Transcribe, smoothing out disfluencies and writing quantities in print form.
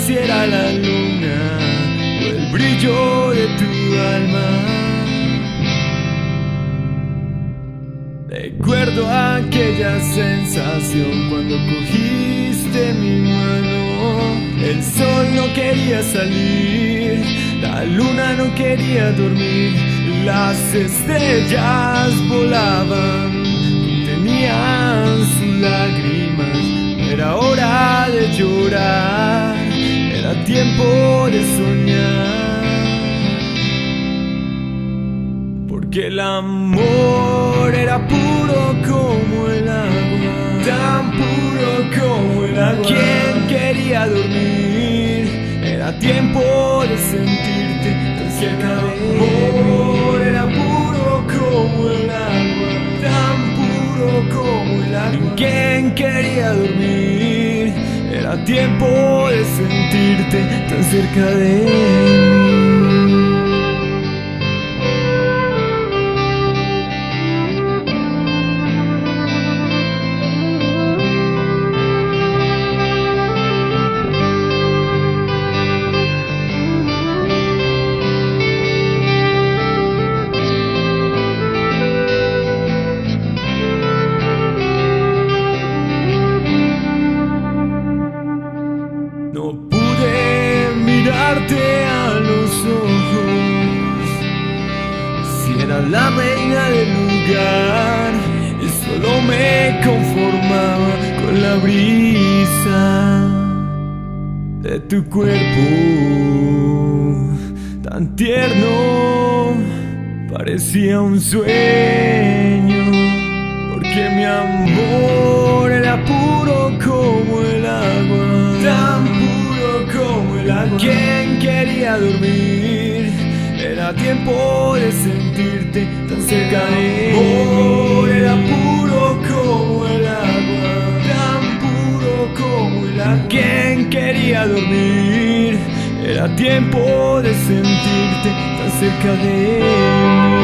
si era la luna o el brillo de tu alma. Recuerdo aquella sensación cuando cogiste mi mano. El sol no quería salir, la luna no quería dormir, las estrellas volaban, contenían sus lágrimas. Era hora de llorar, era tiempo de soñar, porque el amor era puro como el agua, tan puro como el agua. ¿Quién quería dormir? Era tiempo de sentirte tan cerca de mí. El amor era puro como el agua, tan puro como el agua. ¿Quién quería dormir? Era tiempo de sentirte tan cerca de mí. No pude mirarte a los ojos, si era la reina del lugar, y solo me conformaba con la brisa de tu cuerpo tan tierno, parecía un sueño, porque mi amor era puro como el agua, tan puro como el agua. ¿Quién quería dormir? Era tiempo de sentirte tan cerca de mí. Mi amor era puro como el agua, tan puro como el agua. ¿Quién quería dormir? Era tiempo de sentirte tan cerca de mí.